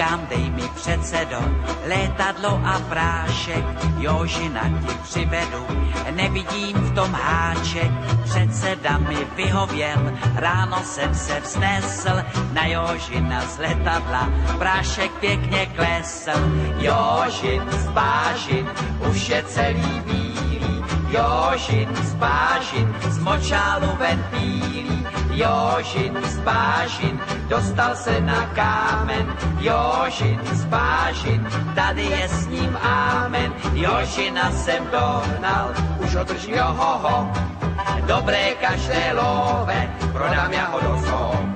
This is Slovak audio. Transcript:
Říkám, dej mi předsedo, létadlo a prášek, Jožina ti přivedu, nevidím v tom háček. Předseda mi vyhověl, ráno jsem se vznesl, na Jožina z letadla prášek pěkně klesl. Jožin z Pážin už je celý bílý, Jožin z Pážin z močálu ven pílí. Jožin z Pážin dostal se na kámen, Jožin z Pážin, tady je s ním ámen. Jožina jsem dohnal, už ho držím, johoho, dobré kaštelové, prodám já ho do zoo.